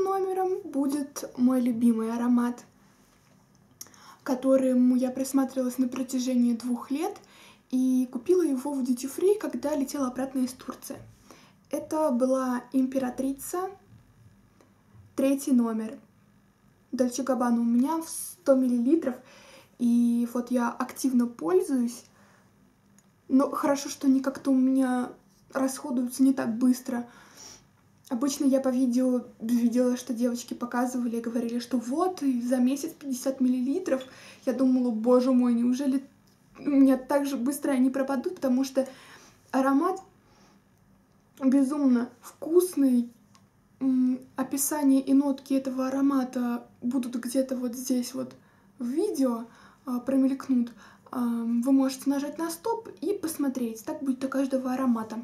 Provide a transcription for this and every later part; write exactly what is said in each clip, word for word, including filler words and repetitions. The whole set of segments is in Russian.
номером будет мой любимый аромат, которому я присматривалась на протяжении двух лет и купила его в Duty Free, когда летела обратно из Турции. Это была императрица, третий номер. Dolce Gabbana у меня в сто миллилитров, и вот я активно пользуюсь. Но хорошо, что они как-то у меня расходуются не так быстро. Обычно я по видео видела, что девочки показывали и говорили, что вот, и за месяц пятьдесят миллилитров. Я думала, боже мой, неужели у меня так же быстро они пропадут, потому что аромат безумно вкусный. Описание и нотки этого аромата будут где-то вот здесь вот в видео, промелькнут. Вы можете нажать на стоп и посмотреть. Так будет у каждого аромата.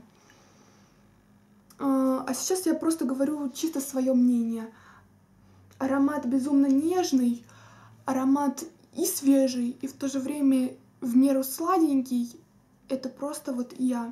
А сейчас я просто говорю чисто свое мнение. Аромат безумно нежный, аромат и свежий, и в то же время в меру сладенький. Это просто вот я.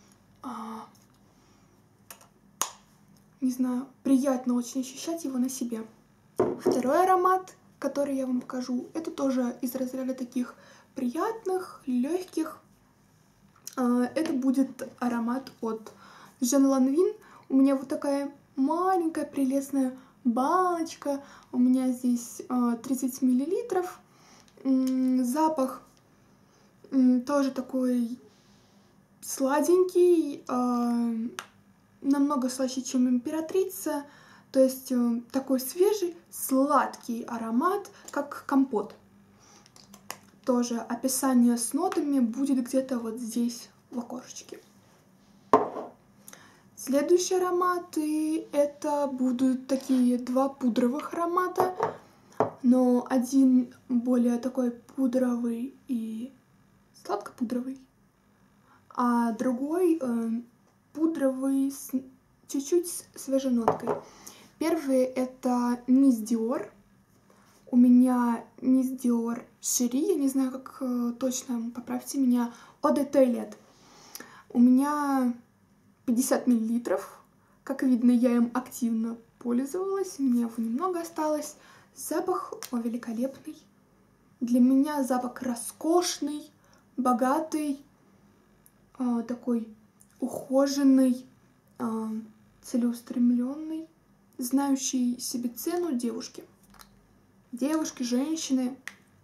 Не знаю, приятно очень ощущать его на себе. Второй аромат, который я вам покажу, это тоже из разряда таких приятных, легких. Это будет аромат от Jean Lanvin. У меня вот такая маленькая прелестная баночка. У меня здесь тридцать миллилитров. Запах тоже такой сладенький, намного слаще, чем императрица. То есть такой свежий, сладкий аромат, как компот. Тоже описание с нотами будет где-то вот здесь в окошечке. Следующие ароматы это будут такие два пудровых аромата, но один более такой пудровый и сладко-пудровый, а другой э, пудровый с чуть-чуть свежей ноткой. Первый это Miss Dior. У меня Miss Dior Cherie, я не знаю, как э, точно, поправьте меня, Eau de Toilette. У меня пятьдесят миллилитров. Как видно, я им активно пользовалась, мне его немного осталось. Запах о, великолепный. Для меня запах роскошный, богатый, э, такой ухоженный, э, целеустремленный, знающий себе цену девушки. Девушки, женщины.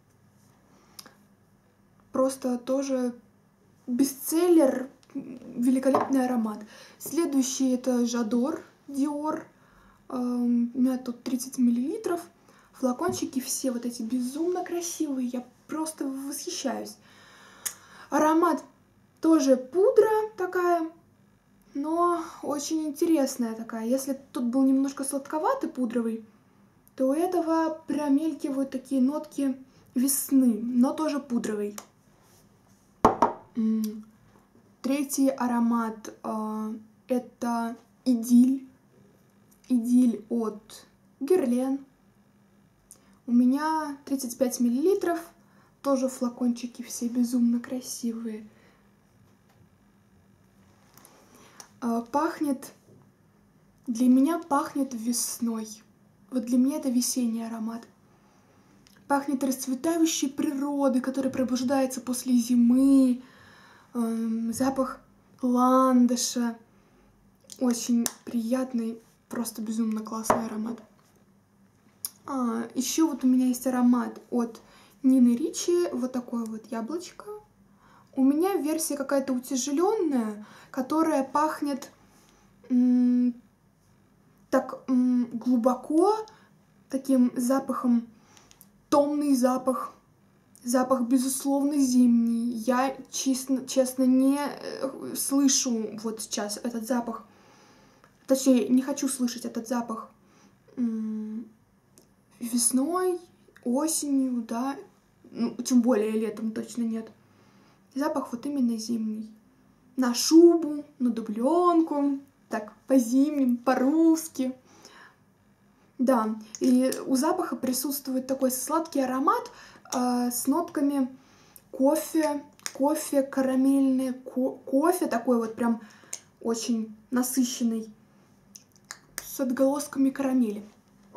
Просто тоже бестселлер, великолепный аромат. Следующий это J'adore Dior. У меня тут тридцать миллилитров. Флакончики все вот эти безумно красивые. Я просто восхищаюсь. Аромат тоже пудра такая, но очень интересная такая. Если тут был немножко сладковатый пудровый, то у этого промелькивают такие нотки весны, но тоже пудровый. Третий аромат э, это Идиль. Идиль от Guerlain. У меня тридцать пять миллилитров. Тоже флакончики все безумно красивые. Э, пахнет... Для меня пахнет весной. Вот для меня это весенний аромат. Пахнет расцветающей природой, которая пробуждается после зимы. Эм, запах ландыша. Очень приятный, просто безумно классный аромат. А, еще вот у меня есть аромат от Нины Ричи. Вот такое вот яблочко. У меня версия какая-то утяжеленная, которая пахнет м, так м, глубоко, таким запахом, томный запах. Запах, безусловно, зимний. Я, честно, честно, не слышу вот сейчас этот запах. Точнее, не хочу слышать этот запах весной, осенью, да. Ну, тем более летом точно нет. Запах вот именно зимний. На шубу, на дубленку. Так, по-зимнему, по-русски. Да, и у запаха присутствует такой сладкий аромат, с нотками кофе, кофе карамельный, ко кофе такой вот прям очень насыщенный, с отголосками карамели.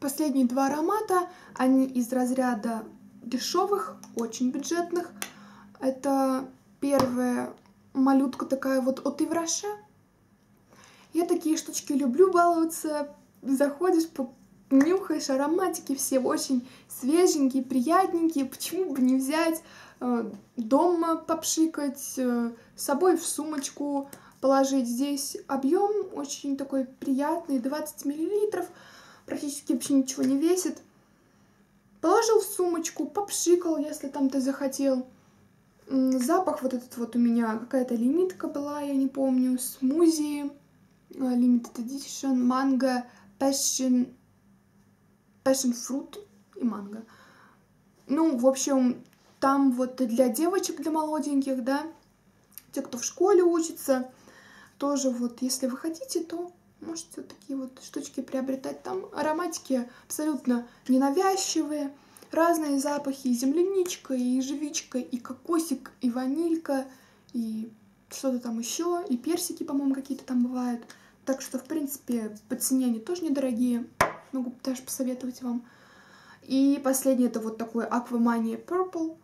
Последние два аромата, они из разряда дешевых, очень бюджетных. Это первая малютка такая вот от Yves Rocher. Я такие штучки люблю баловаться. Заходишь, нюхаешь, ароматики все очень свеженькие, приятненькие. Почему бы не взять, дома попшикать, с собой в сумочку положить. Здесь объем очень такой приятный, двадцать миллилитров, практически вообще ничего не весит. Положил в сумочку, попшикал, если там ты захотел. Запах вот этот вот у меня, какая-то лимитка была, я не помню, смузи, limited edition, манго, passion, passion fruit и манго. Ну, в общем, там вот для девочек, для молоденьких, да, те, кто в школе учится, тоже вот, если вы хотите, то можете вот такие вот штучки приобретать. Там ароматики абсолютно ненавязчивые, разные запахи, и земляничка, и ежевичка, и кокосик, и ванилька, и что-то там еще, и персики, по-моему, какие-то там бывают. Так что, в принципе, по цене они тоже недорогие, могу даже посоветовать вам. И последний это вот такой Aquamania Purple.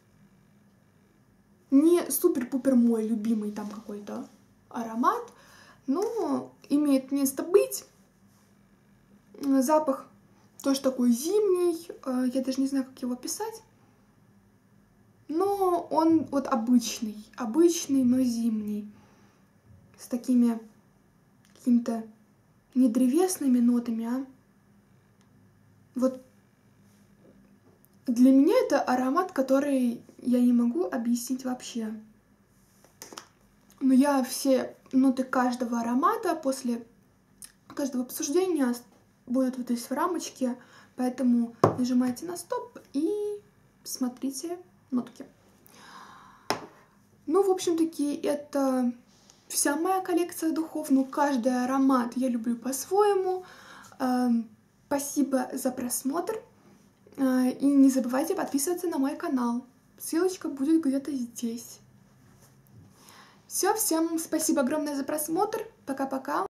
Не супер-пупер мой любимый там какой-то аромат, но имеет место быть. Запах тоже такой зимний, я даже не знаю, как его описать. Но он вот обычный, обычный, но зимний. С такими какими-то не древесными нотами, а вот для меня это аромат, который я не могу объяснить вообще. Но я все ноты каждого аромата после каждого обсуждения будут вот здесь в рамочке, поэтому нажимайте на стоп и смотрите нотки. Ну, в общем-таки, это вся моя коллекция духов, но каждый аромат я люблю по-своему. Спасибо за просмотр. И не забывайте подписываться на мой канал. Ссылочка будет где-то здесь. Все, всем спасибо огромное за просмотр. Пока-пока.